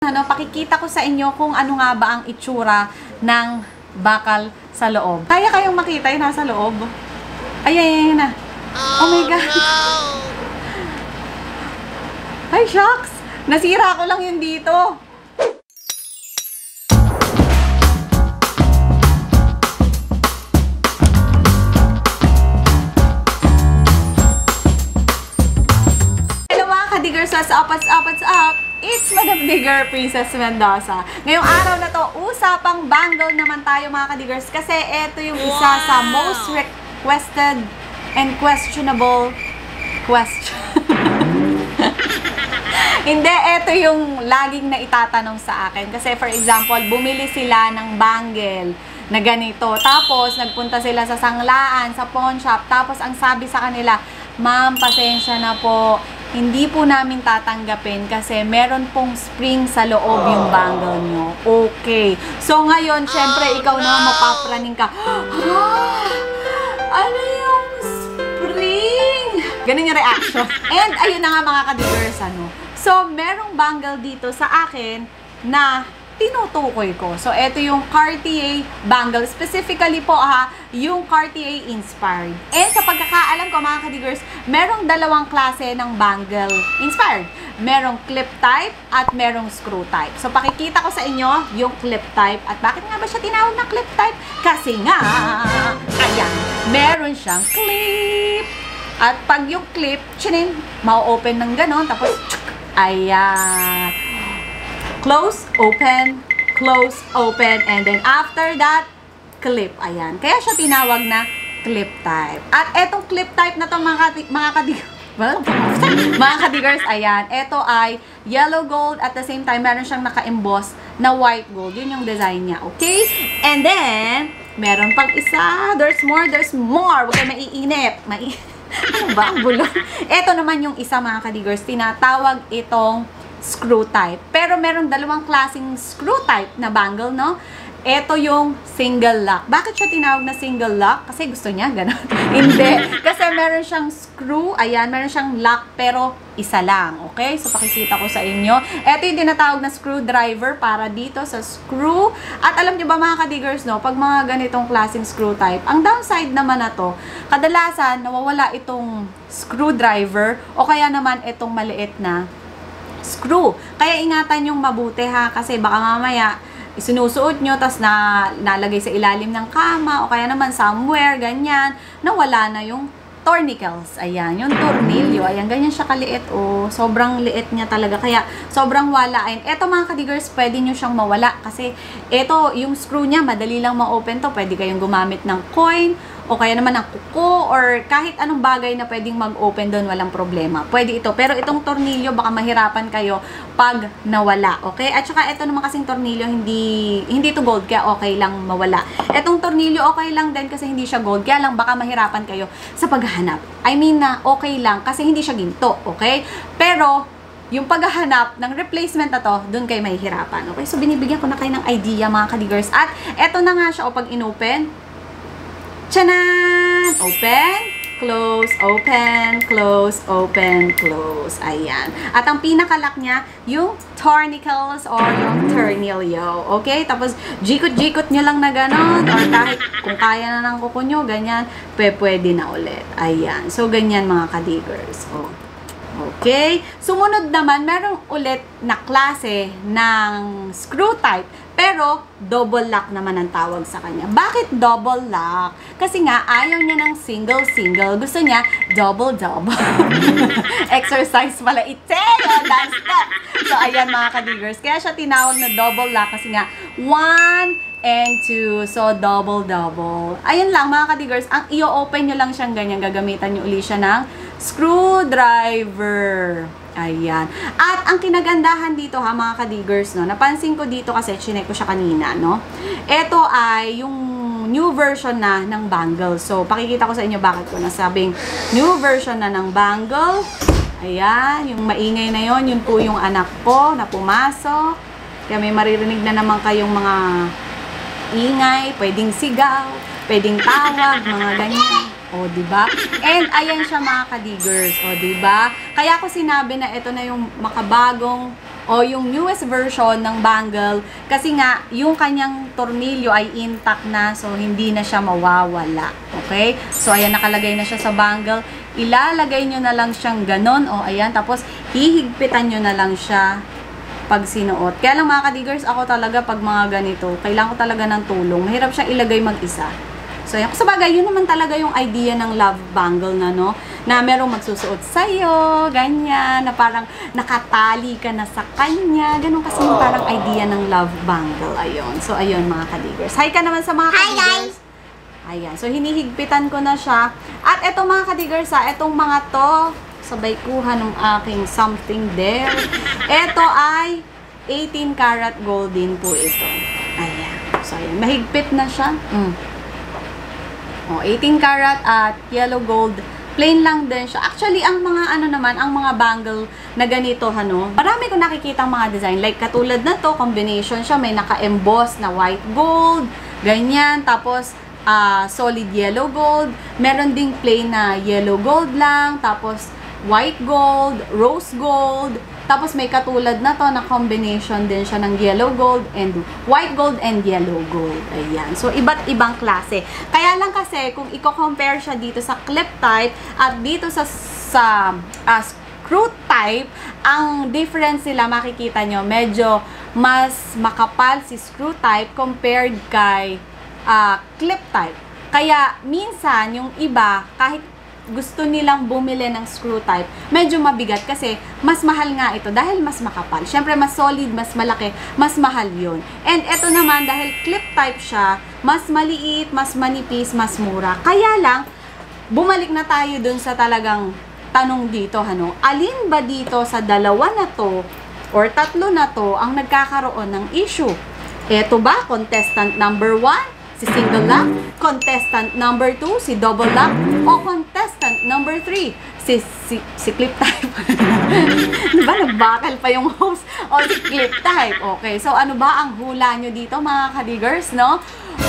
Pakikita ko sa inyo kung ano nga ba ang itsura ng bakal sa loob. Kaya kayong makita yung nasa loob? Ayan na. Oh my God. Ay, shucks. Nasira ko lang yun dito. Diggers, what's up, what's up, what's up? It's Madam Digger, Princess Mendoza. Ngayong araw na to, usapang bangle naman tayo mga ka-diggers kasi ito yung isa sa most requested and questionable question. Hindi, ito yung laging na itatanong sa akin. Kasi for example, bumili sila ng bangle na ganito. Tapos, nagpunta sila sa sanglaan, sa pawn shop. Tapos, ang sabi sa kanila, ma'am, pasensya na po. Hindi po namin tatanggapin kasi meron pong spring sa loob yung bangle nyo. Okay. So, ngayon, syempre, ikaw na mapapraning ka. Ano yung spring? Ganun yung reaction. And, ayun na nga mga ka-diggers, So, merong bangle dito sa akin na tinutukoy ko. So, ito yung Cartier bangle. Specifically po, yung Cartier inspired. And sa pagkakaalam ko, mga ka-diggers, merong dalawang klase ng bangle inspired. Merong clip type at merong screw type. So, pakikita ko sa inyo yung clip type. At bakit nga ba siya tinawag na clip type? Kasi nga, ayan, meron siyang clip. At pag yung clip, chinin, ma-open ng ganon. Tapos, ayan. Close, open, and then after that, clip. Ayan. Kaya siya tinawag na clip type. At etong clip type na to mga ka-diggers, ayan. Ito ay yellow gold at the same time, meron siyang naka-emboss na white gold. Yun yung design niya. Okay? And then, meron pang isa. There's more. Huwag kayo maiinip. Ano ba ang bulong? Ito naman yung isa mga ka-diggers. Tinatawag itong screw type. Pero meron dalawang klaseng screw type na bangle, no? Ito yung single lock. Bakit siya tinawag na single lock? Kasi gusto niya, gano'n. Hindi. Kasi meron siyang screw, ayan, meron siyang lock, pero isa lang. Okay? So, pakikita ko sa inyo. Ito yung tinatawag na screwdriver para dito sa screw. At alam niyo ba mga ka-diggers, no? Pag mga ganitong klaseng screw type, ang downside naman na to, kadalasan, nawawala itong screwdriver o kaya naman itong maliit na screw. Kaya ingatan yung mabuti kasi baka mamaya isinusuot nyo tas nalagay sa ilalim ng kama o kaya naman somewhere, ganyan, nawala na yung tornicles. Ayan, yung tornilyo. Ayan, ganyan siya kaliit. Sobrang liit niya talaga. Kaya, sobrang walain. Eto mga ka-diggers, pwede nyo siyang mawala. Kasi, eto, yung screw niya, madali lang ma-open to. Pwede kayong gumamit ng coin, o kaya naman ng kuko, or kahit anong bagay na pwedeng mag-open doon, walang problema. Pwede ito. Pero itong tornilyo, baka mahirapan kayo pag nawala. Okay? At saka, ito naman kasing tornilyo, hindi ito gold, kaya okay lang mawala. Itong tornilyo, okay lang din kasi hindi siya gold. Kaya lang, baka mahirapan kayo sa paghahanap. I mean na, okay lang kasi hindi siya ginto. Okay? Pero, yung paghahanap ng replacement na to, dun kayo mahihirapan. Okay? So, binibigyan ko na kayo ng idea, mga ka-diggers. At, eto na nga siya, pag in-open, tchanan! Open, close, open, close, open, close. Ayan. At ang pinakalock niya, yung tornicles or yung tornilyo. Okay? Tapos, jikot-jikot nyo lang na ganon. Or kahit kung kaya na ng kuko nyo, ganyan, pwede na ulit. Ayan. So, ganyan mga ka-diggers. Okay? Sumunod naman, merong ulit na klase ng screw type. Pero, double lock naman ang tawag sa kanya. Bakit double lock? Kasi nga, ayaw niya ng single-single. Gusto niya, double-double. Exercise pala. Dance step. So, ayan mga ka-diggers. Kaya siya tinawag na double lock kasi nga, 1 and 2. So, double-double. Ayun lang mga ka-diggers. Ang i-open nyo lang siyang ganyan. Gagamitan nyo uli siya ng screwdriver. Ayan. At ang kinagandahan dito mga ka-diggers, napansin ko dito kasi chinek ko siya kanina, Ito ay yung new version na ng bangle. So, pakikita ko sa inyo bakit ko nasabing new version na ng bangle. Ayan, yung maingay na yon, yun po yung anak ko na pumasok. Kaya may maririnig na naman kayong mga ingay, pwedeng sigaw, pwedeng tawag, mga ganyan. Diba? And ayan siya mga ka-diggers. Diba? Kaya ko sinabi na ito na yung makabagong o yung newest version ng bangle kasi nga yung kanyang tornilyo ay intact na, so hindi na siya mawawala. Okay? So ayan, nakalagay na siya sa bangle. Ilalagay nyo na lang siyang ganon, o ayan, tapos hihigpitan nyo na lang siya pag sinuot. Kaya lang mga kadigers, ako talaga pag mga ganito, kailangan ko talaga ng tulong. Mahirap siya ilagay mag-isa. So, yan. Sa bagay, yun naman talaga yung idea ng love bangle na, no? Na merong magsusuot sa'yo, ganyan, na parang nakatali ka na sa kanya. Ganun kasi yung parang idea ng love bangle. Ayun. So, ayun mga kadigers. Hi ka naman sa mga kadigers. Hi guys! Ayan. So, hinihigpitan ko na siya. At eto mga kadigers, etong mga to, sabay kuha ng aking something there. Eto ay 18 karat gold din po ito. Ayan. So, ayan. Mahigpit na siya. Oh, 18 karat at yellow gold. Plain lang din siya. Actually, ang mga ano naman, ang mga bangle na ganito, ano, marami ko nakikita mga design. Like, katulad na to, combination siya. May naka-emboss na white gold, ganyan. Tapos, solid yellow gold. Meron ding plain na yellow gold lang. Tapos, white gold, rose gold. Tapos may katulad na to na combination din siya ng yellow gold and white gold and yellow gold. Ayan. So, iba't ibang klase. Kaya lang kasi, kung i-compare siya dito sa clip type at dito sa screw type, ang difference nila makikita nyo, medyo mas makapal si screw type compared kay clip type. Kaya, minsan, yung iba, kahit gusto nilang bumili ng screw type, medyo mabigat kasi mas mahal nga ito dahil mas makapal. Siyempre, mas solid, mas malaki, mas mahal yun. And ito naman, dahil clip type siya, mas maliit, mas manipis, mas mura. Kaya lang, bumalik na tayo dun sa talagang tanong dito, ano, alin ba dito sa dalawa na to or tatlo na to ang nagkakaroon ng issue? Ito ba, contestant number 1? Si single lock, contestant number 2, si double lock, o contestant number 3, si clip type. Diba, nagbakal pa yung host, o si clip type. Okay, so ano ba ang hula nyo dito mga kadigers, no?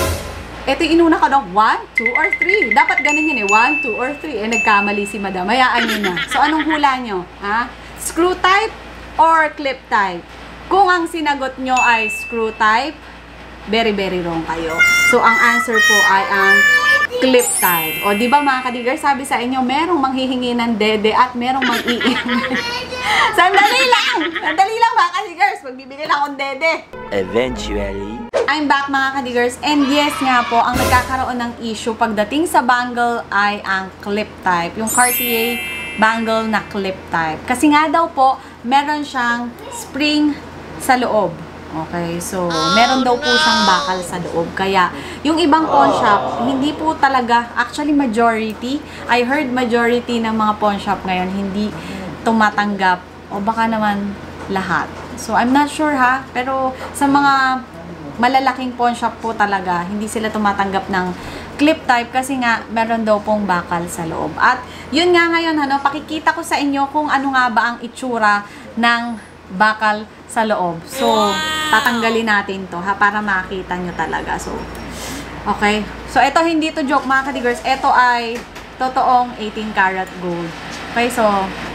Ito yung inuna ka daw, 1, 2, or 3. Dapat ganun yun 1, 2, or 3. Nagkamali si madam. Hayaan nyo na. So, anong hula nyo? Ha? Screw type or clip type? Kung ang sinagot nyo ay screw type, very, very wrong kayo. So, ang answer po ay ang clip type. O, di ba mga kadigers, sabi sa inyo, merong manghihingi ng dede at merong mang-iingay. Sandali lang! Sandali lang mga kadigers, magbibigay lang akong dede. Eventually. I'm back mga kadigers, and yes nga po, ang nagkakaroon ng issue pagdating sa bangle ay ang clip type. Yung Cartier bangle na clip type. Kasi nga daw po, meron siyang spring sa loob. Okay, so meron daw po siyang bakal sa loob. Kaya, yung ibang pawn shop, hindi po talaga, actually majority, I heard majority ng mga pawn shop ngayon, hindi tumatanggap, o baka naman lahat. So, I'm not sure ha, pero sa mga malalaking pawn shop po talaga, hindi sila tumatanggap ng clip type kasi nga, meron daw pong bakal sa loob. At, yun nga ngayon, ano, pakikita ko sa inyo kung ano nga ba ang itsura ng bakal sa loob. So, tatanggalin natin to ha, para makita nyo talaga. So, okay. So, ito hindi to joke mga kadigers. Ito ay totoong 18 karat gold. Okay, so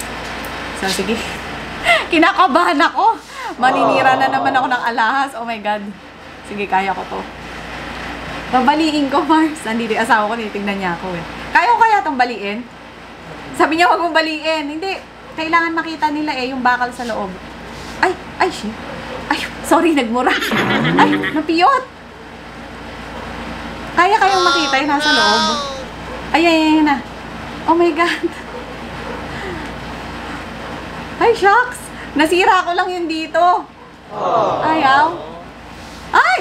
sige. Kinakabahan ako. Maninira na naman ako ng alahas. Oh my God. Sige, kaya ko to. Babaliin ko, Mars. Nandito yung asawa ko, titignan niya ako eh. Kaya ko kaya itong baliin? Sabi niya, huwag mong baliin. Hindi. Kailangan makita nila eh, yung bakal sa loob. Ay, shit. Ay, sorry, nagmura. Ay, napiyot. Kaya kayong makita yung nasa loob. Ay na. Oh my God. Ay, shucks. Nasira ko lang yun dito. Ayaw. Ay!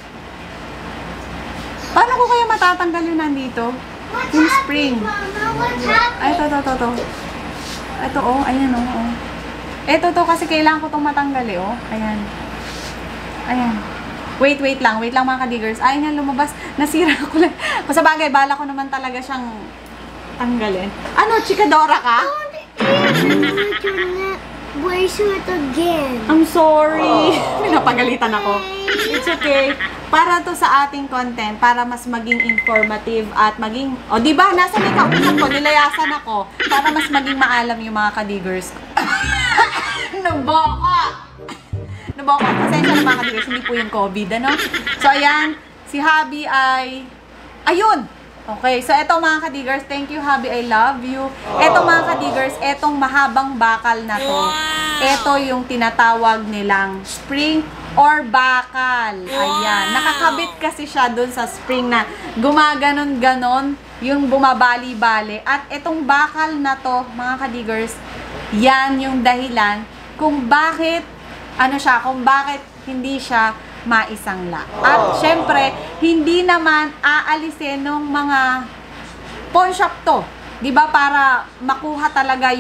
Paano ko kaya matatanggal yun nandito? Yung spring. Ay, ito. Ito, oh. Ayan, oh. Ito to kasi kailangan ko itong matanggal eh, oh. Ayan. Wait lang mga kadigers. Ayaw niya lumabas. Nasira ko lang. Sa bagay, bala ko naman talaga siyang tanggalin. Ano, chikadora ka? Brace it again. I'm sorry. Pinapagalitan ako. It's okay. Para to sa ating content, para mas maging informative at maging, o diba, nasa may kausan ko, nilayasan ako, para mas maging maalam yung mga kadigers. Nabaka! po ako. Pasensya na mga kadigers, hindi po yung COVID, ano? So, ayan, si Habi ay, ayun! Okay, so eto mga kadigers, thank you Habi, I love you. Eto mga kadigers, etong mahabang bakal na to, eto yung tinatawag nilang spring or bakal. Ayan, nakakabit kasi siya dun sa spring na gumaganon-ganon, yung bumabali-bali. At etong bakal na to, mga kadigers, yan yung dahilan kung bakit, kung bakit hindi siya maisangla. At syempre, hindi naman aalisin ng mga pawn shop to. 'Di ba? Para makuha talaga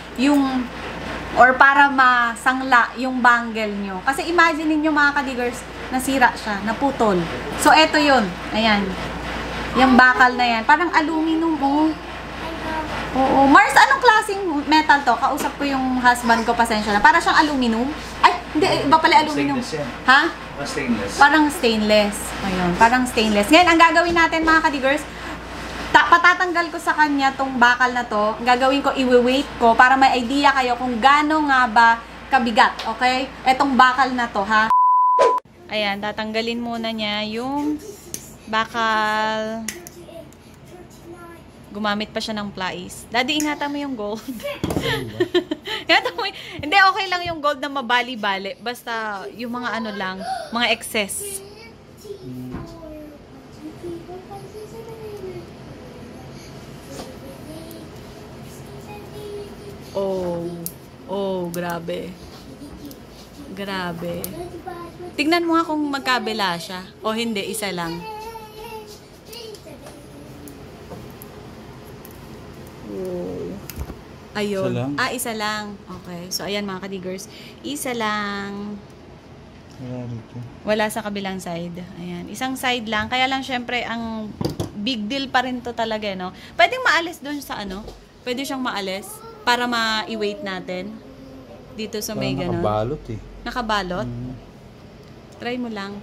or para masangla yung bangle nyo. Kasi imagine niyo mga kadigers, nasira siya, naputol. So, eto yun. Ayan. Yung bakal na yan. Parang aluminum, oh. Oo. Mars, anong klaseng metal to? Kausap ko yung husband ko, pasensya na. Para siyang aluminum. Ay, hindi. Iba pala aluminum. Ha? Stainless. Parang stainless. Ayun, parang stainless. Ngayon, ang gagawin natin mga kadigers, patatanggal ko sa kanya tong bakal na to. Ang gagawin ko, i-weight ko para may idea kayo kung gaano nga ba kabigat. Okay? Etong bakal na to, ha? Ayan, tatanggalin muna niya yung bakal. Gumamit pa siya ng pliers. Daddy, ingatan mo yung gold. Ingatan mo. Hindi, okay lang yung gold na mabali-bali. Basta yung mga ano lang, mga excess. Oh, grabe. Grabe. Tignan mo nga kung magkabila siya. O hindi, isa lang. Ayun. Isa lang? Isa lang. Okay. So, ayan mga kadigers. Isa lang. Wala sa kabilang side. Ayan. Isang side lang. Kaya lang, syempre, ang big deal pa rin to talaga, no? Pwedeng maalis doon sa ano? Pwede siyang maalis para ma-i-weight natin. Dito sa may gano'n. Nakabalot eh. Nakabalot? Try mo lang.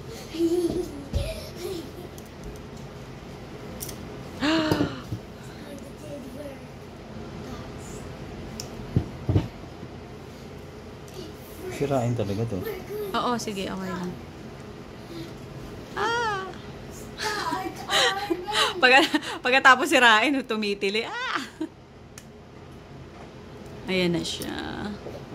Sirain talaga to. Oo, sige, okay lang. Pagkatapos sirain, tumitili. Ayan na siya.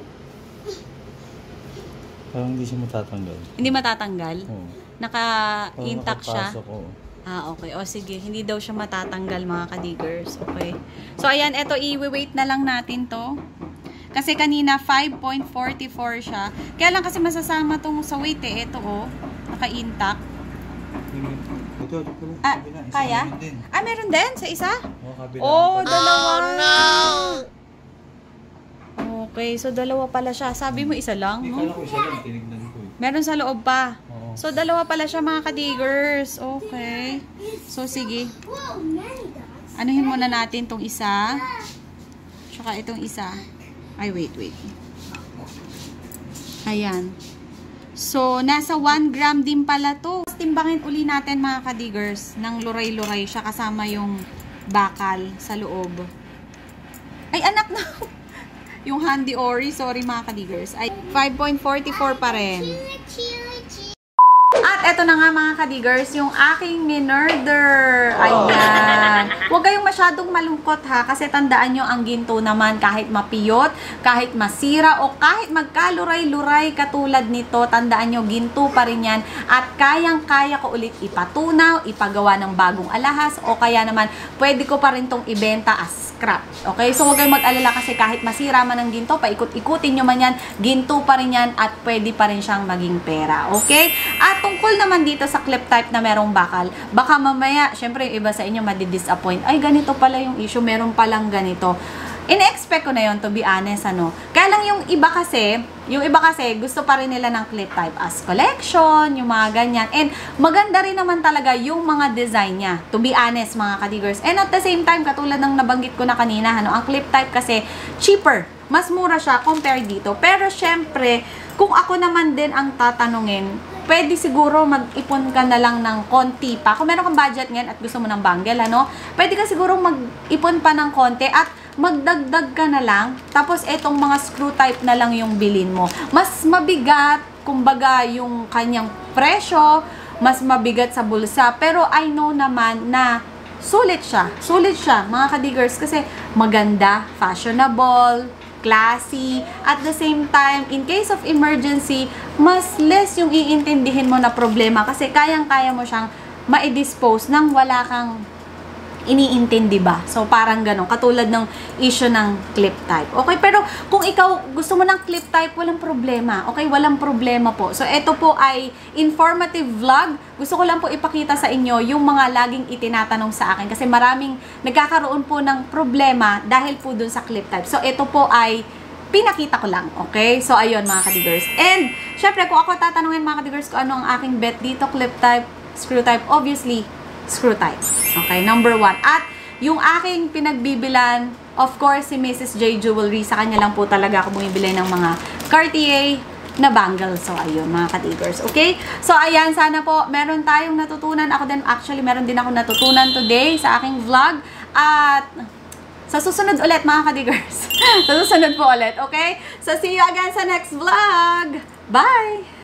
Parang hindi siya matatanggal. Hindi matatanggal? Oo. Naka-intact siya? Oo. Okay. O sige, hindi daw siya matatanggal mga kadigers. Okay. So, ayan, eto, i-weight na lang natin to. Kasi kanina, 5.44 siya. Kaya lang kasi masasama tong sa weight eh. Ito, oh. Naka-intact. Ito. Kaya? Meron din sa isa? Kabila. Dalawa. No! Okay, so dalawa pala siya. Sabi mo isa lang, no? Kala ko isa lang, tinignan ko eh. Meron sa loob pa. Oo. So, dalawa pala siya mga kadigers. Okay. So, sige. Anuhin muna natin tong isa. Tsaka itong isa. Ay, wait. Ayan. So, nasa 1 gram din pala to. Timbangin uli natin mga kadigers ng luray-luray siya kasama yung bakal sa loob. Ay, anak na. Yung handy ori, sorry mga kadigers. Ay, 5.44 pa rin. At eto na nga mga kadigers, yung aking minurder. Ayan. Huwag kayong masyadong malungkot ha, kasi tandaan nyo ang ginto naman kahit mapiyot, kahit masira, o kahit magkaluray-luray katulad nito, tandaan nyo, ginto pa rin yan. At kayang-kaya ko ulit ipatunaw, ipagawa ng bagong alahas, o kaya naman, pwede ko pa rin tong ibenta as scrap. Okay? So huwag kayong mag-alala kasi kahit masira man ang ginto, paikot-ikutin nyo man yan, ginto pa rin yan at pwede pa rin siyang maging pera. Okay? At tungkol naman dito sa clip type na merong bakal, baka mamaya, syempre yung iba sa inyo madi-disappoint. Ay, ganito pala yung issue, meron palang ganito. In-expect ko na yon, to be honest, ano. Kaya lang yung iba kasi gusto pa rin nila ng clip type as collection, yung mga ganyan. And maganda rin naman talaga yung mga design niya, to be honest, mga kadigers. And at the same time, katulad ng nabanggit ko na kanina, ano, ang clip type kasi cheaper. Mas mura siya compare dito. Pero syempre, kung ako naman din ang tatanungin, pwede siguro mag-ipon ka na lang ng konti pa. Kung meron kang budget ngayon at gusto mo ng bangle, ano, pwede ka siguro mag-ipon pa ng konti at magdagdag ka na lang. Tapos, etong mga screw type na lang yung bilin mo. Mas mabigat kumbaga, yung kanyang presyo, mas mabigat sa bulsa. Pero I know naman na sulit siya. Sulit siya, mga kadigers, kasi maganda, fashionable, classy. At the same time, in case of emergency, mas less yung iintindihin mo na problema kasi kayang-kaya mo siyang ma-dispose nang wala kang iniintindi ba? So, parang ganun. Katulad ng issue ng clip type. Okay? Pero, kung ikaw gusto mo ng clip type, walang problema. Okay? Walang problema po. So, ito po ay informative vlog. Gusto ko lang po ipakita sa inyo yung mga laging itinatanong sa akin. Kasi maraming nagkakaroon po ng problema dahil po dun sa clip type. So, ito po ay pinakita ko lang. Okay? So, ayun mga kadigers. And, syempre, kung ako tatanungin mga kadigers kung ano ang aking bet dito, clip type, screw type, obviously, screw type. Okay, number 1. At yung aking pinagbibilan, of course, si Mrs. J Jewelry, sa kanya lang po talaga ako bumibili ng mga Cartier na bangles. So, ayun, mga katigers. Okay? So, ayan, sana po meron tayong natutunan. Ako din, actually, meron din ako natutunan today sa aking vlog. At sa susunod ulit, mga kadigers. Sa susunod po ulit, okay? So, see you again sa next vlog. Bye!